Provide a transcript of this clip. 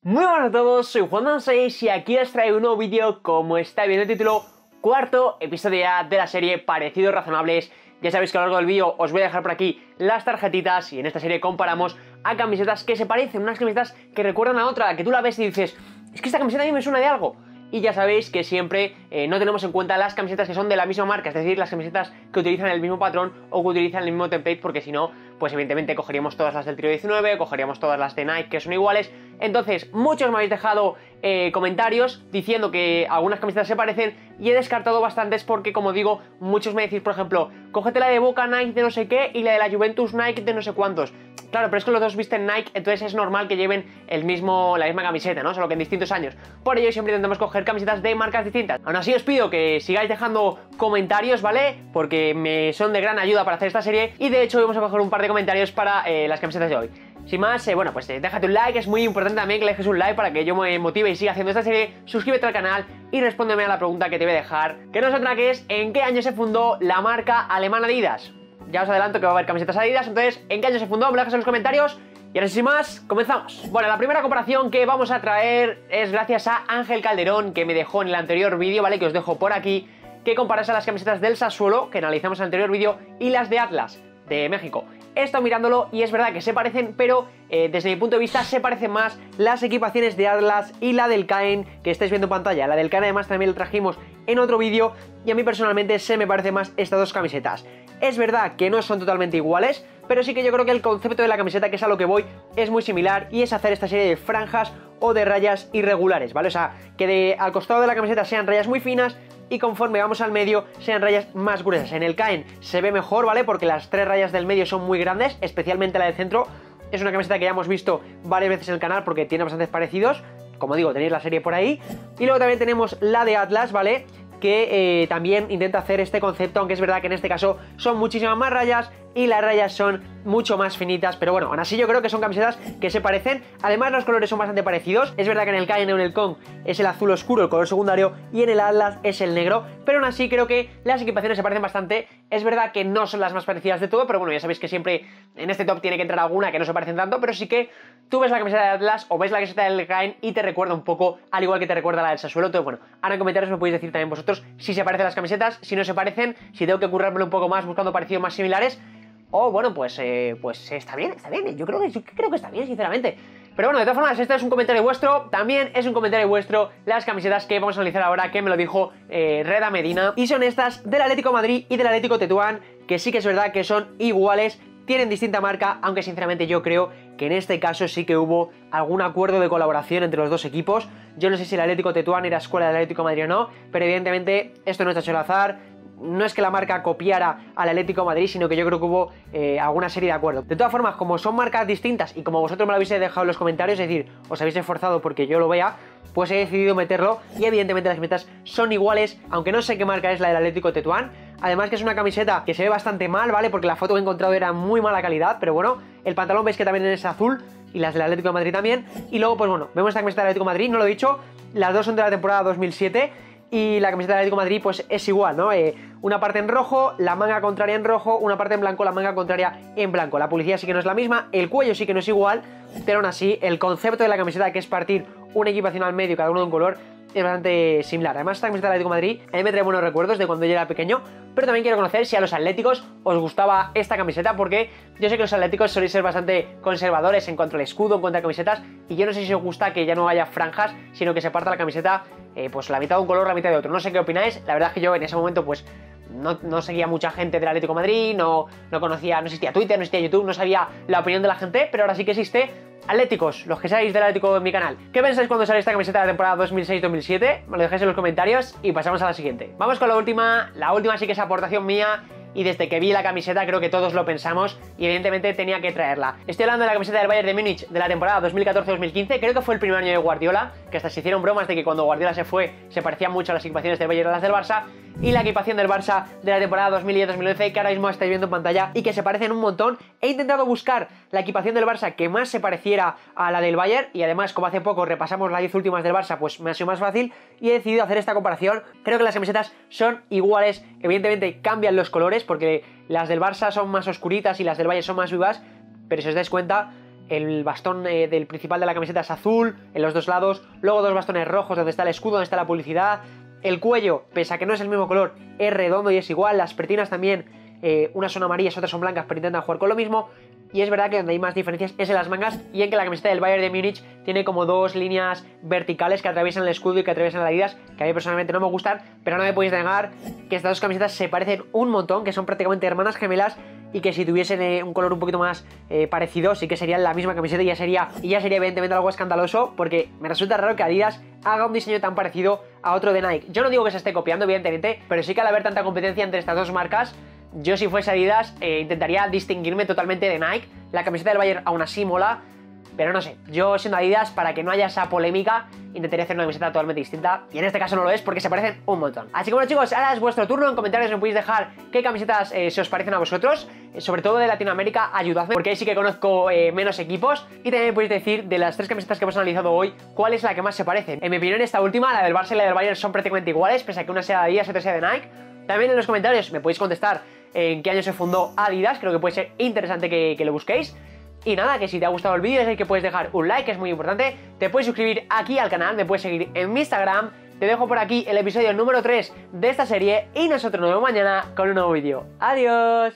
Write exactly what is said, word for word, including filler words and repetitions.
Muy buenas a todos, soy Juan seis y aquí os traigo un nuevo vídeo, como está viendo el título, cuarto episodio ya de la serie Parecidos Razonables. Ya sabéis que a lo largo del vídeo os voy a dejar por aquí las tarjetitas y en esta serie comparamos a camisetas que se parecen, unas camisetas que recuerdan a otra, que tú la ves y dices, es que esta camiseta a mí me suena de algo. Y ya sabéis que siempre eh, no tenemos en cuenta las camisetas que son de la misma marca, es decir, las camisetas que utilizan el mismo patrón o que utilizan el mismo template, porque si no, pues evidentemente cogeríamos todas las del Tiro diecinueve, cogeríamos todas las de Nike que son iguales. Entonces, muchos me habéis dejado eh, comentarios diciendo que algunas camisetas se parecen y he descartado bastantes porque, como digo, muchos me decís, por ejemplo, cógete la de Boca Nike de no sé qué y la de la Juventus Nike de no sé cuántos. Claro, pero es que los dos visten Nike, entonces es normal que lleven el mismo, la misma camiseta, ¿no? Solo que en distintos años. Por ello siempre intentamos coger camisetas de marcas distintas. Aún así os pido que sigáis dejando comentarios, ¿vale? Porque me son de gran ayuda para hacer esta serie. Y de hecho hoy vamos a coger un par de comentarios para eh, las camisetas de hoy. Sin más, eh, bueno, pues eh, déjate un like, es muy importante también que le dejes un like para que yo me motive y siga haciendo esta serie. Suscríbete al canal y respóndeme a la pregunta que te voy a dejar, que no es otra que es, ¿en qué año se fundó la marca alemana Adidas? Ya os adelanto que va a haber camisetas Adidas, entonces, ¿en qué año se fundó? Me lo dejas en los comentarios. Y ahora sin más, comenzamos. Bueno, la primera comparación que vamos a traer es gracias a Ángel Calderón, que me dejó en el anterior vídeo, ¿vale? Que os dejo por aquí, que comparase las camisetas del Sassuolo, que analizamos en el anterior vídeo, y las de Atlas, de México. He estado mirándolo y es verdad que se parecen, pero eh, desde mi punto de vista se parecen más las equipaciones de Atlas y la del Caen, que estáis viendo en pantalla. La del Caen además también la trajimos en otro vídeo y a mí personalmente se me parece más estas dos camisetas. Es verdad que no son totalmente iguales, pero sí que yo creo que el concepto de la camiseta, que es a lo que voy, es muy similar y es hacer esta serie de franjas o de rayas irregulares, ¿vale? O sea, que de, al costado de la camiseta sean rayas muy finas y conforme vamos al medio sean rayas más gruesas. En el Caen se ve mejor, ¿vale? Porque las tres rayas del medio son muy grandes, especialmente la del centro. Es una camiseta que ya hemos visto varias veces en el canal porque tiene bastantes parecidos. Como digo, tenéis la serie por ahí. Y luego también tenemos la de Atlas, ¿vale? Que eh, también intenta hacer este concepto, aunque es verdad que en este caso son muchísimas más rayas y las rayas son mucho más finitas, pero bueno, aún así yo creo que son camisetas que se parecen. Además los colores son bastante parecidos. Es verdad que en el Caen o en el Con es el azul oscuro, el color secundario, y en el Atlas es el negro, pero aún así creo que las equipaciones se parecen bastante. Es verdad que no son las más parecidas de todo, pero bueno, ya sabéis que siempre en este top tiene que entrar alguna que no se parecen tanto, pero sí que tú ves la camiseta de Atlas o ves la camiseta del Caen y te recuerda un poco, al igual que te recuerda la del Sassuolo. Entonces bueno, ahora en comentarios me podéis decir también vosotros si se parecen las camisetas, si no se parecen, si tengo que currármelo un poco más buscando parecidos más similares. O oh, bueno, pues, eh, pues está bien, está bien. Yo creo que, yo creo que está bien, sinceramente. Pero bueno, de todas formas, este es un comentario vuestro. También es un comentario vuestro las camisetas que vamos a analizar ahora, que me lo dijo eh, Reda Medina. Y son estas del Atlético de Madrid y del Atlético Tetuán, que sí que es verdad que son iguales, tienen distinta marca, aunque sinceramente yo creo que en este caso sí que hubo algún acuerdo de colaboración entre los dos equipos. Yo no sé si el Atlético Tetuán era escuela del Atlético de Madrid o no, pero evidentemente esto no está hecho al azar. No es que la marca copiara al Atlético de Madrid, sino que yo creo que hubo eh, alguna serie de acuerdos. De todas formas, como son marcas distintas y como vosotros me lo habéis dejado en los comentarios, es decir, os habéis esforzado porque yo lo vea, pues he decidido meterlo. Y evidentemente las camisetas son iguales, aunque no sé qué marca es la del Atlético Tetuán. Además que es una camiseta que se ve bastante mal, ¿vale? Porque la foto que he encontrado era muy mala calidad, pero bueno, el pantalón veis que también es azul y las del Atlético de Madrid también. Y luego, pues bueno, vemos esta camiseta del Atlético de Madrid, no lo he dicho, las dos son de la temporada dos mil siete. Y la camiseta del Atlético de Madrid pues es igual, ¿no? Eh, una parte en rojo, la manga contraria en rojo, una parte en blanco, la manga contraria en blanco. La publicidad sí que no es la misma, el cuello sí que no es igual, pero aún así el concepto de la camiseta, que es partir una equipación al medio, cada uno de un color, es bastante similar. Además esta camiseta del Atlético de Madrid a mí me trae buenos recuerdos de cuando yo era pequeño, pero también quiero conocer si a los atléticos os gustaba esta camiseta, porque yo sé que los atléticos soléis ser bastante conservadores en cuanto al escudo, en cuanto a camisetas, y yo no sé si os gusta que ya no haya franjas, sino que se parta la camiseta eh, pues la mitad de un color, la mitad de otro. No sé qué opináis, la verdad es que yo en ese momento pues no, no seguía mucha gente del Atlético de Madrid, no, no conocía, no existía Twitter, no existía YouTube, no sabía la opinión de la gente, pero ahora sí que existe. Atléticos, los que seáis del Atlético en mi canal, ¿qué pensáis cuando sale esta camiseta de la temporada dos mil seis dos mil siete? Me lo dejáis en los comentarios y pasamos a la siguiente. Vamos con la última, la última sí que es aportación mía y desde que vi la camiseta creo que todos lo pensamos y evidentemente tenía que traerla. Estoy hablando de la camiseta del Bayern de Múnich de la temporada dos mil catorce dos mil quince, creo que fue el primer año de Guardiola, que hasta se hicieron bromas de que cuando Guardiola se fue se parecían mucho a las equipaciones del Bayern a las del Barça, y la equipación del Barça de la temporada dos mil diez dos mil once, que ahora mismo estáis viendo en pantalla y que se parecen un montón. He intentado buscar la equipación del Barça que más se pareciera a la del Bayern y además, como hace poco repasamos las diez últimas del Barça, pues me ha sido más fácil y he decidido hacer esta comparación. Creo que las camisetas son iguales, evidentemente cambian los colores porque las del Barça son más oscuritas y las del Bayern son más vivas, pero si os dais cuenta, el bastón eh, del principal de la camiseta es azul en los dos lados, luego dos bastones rojos donde está el escudo, donde está la publicidad. El cuello, pese a que no es el mismo color, es redondo y es igual. Las pretinas también, eh, unas son amarillas, otras son blancas, pero intentan jugar con lo mismo. Y es verdad que donde hay más diferencias es en las mangas y en que la camiseta del Bayern de Múnich tiene como dos líneas verticales que atraviesan el escudo y que atraviesan las Adidas, que a mí personalmente no me gustan, pero no me podéis negar que estas dos camisetas se parecen un montón, que son prácticamente hermanas gemelas y que si tuviesen eh, un color un poquito más eh, parecido sí que serían la misma camiseta y ya sería, y ya sería evidentemente algo escandaloso, porque me resulta raro que Adidas haga un diseño tan parecido a otro de Nike. Yo no digo que se esté copiando evidentemente, pero sí que al haber tanta competencia entre estas dos marcas, yo si fuese Adidas eh, intentaría distinguirme totalmente de Nike. La camiseta del Bayern aún así mola, pero no sé, yo siendo Adidas, para que no haya esa polémica, intentaría hacer una camiseta totalmente distinta, y en este caso no lo es porque se parecen un montón. Así que bueno chicos, ahora es vuestro turno. En comentarios me podéis dejar qué camisetas eh, se os parecen a vosotros, eh, sobre todo de Latinoamérica, ayudadme, porque ahí sí que conozco eh, menos equipos, y también me podéis decir de las tres camisetas que hemos analizado hoy, cuál es la que más se parece. En mi opinión esta última, la del Barça y la del Bayern, son prácticamente iguales, pese a que una sea de Adidas y otra sea de Nike. También en los comentarios me podéis contestar en qué año se fundó Adidas, creo que puede ser interesante que, que lo busquéis. Y nada, que si te ha gustado el vídeo ya sabes que puedes dejar un like, que es muy importante. Te puedes suscribir aquí al canal, me puedes seguir en mi Instagram. Te dejo por aquí el episodio número tres de esta serie y nosotros nos vemos mañana con un nuevo vídeo. ¡Adiós!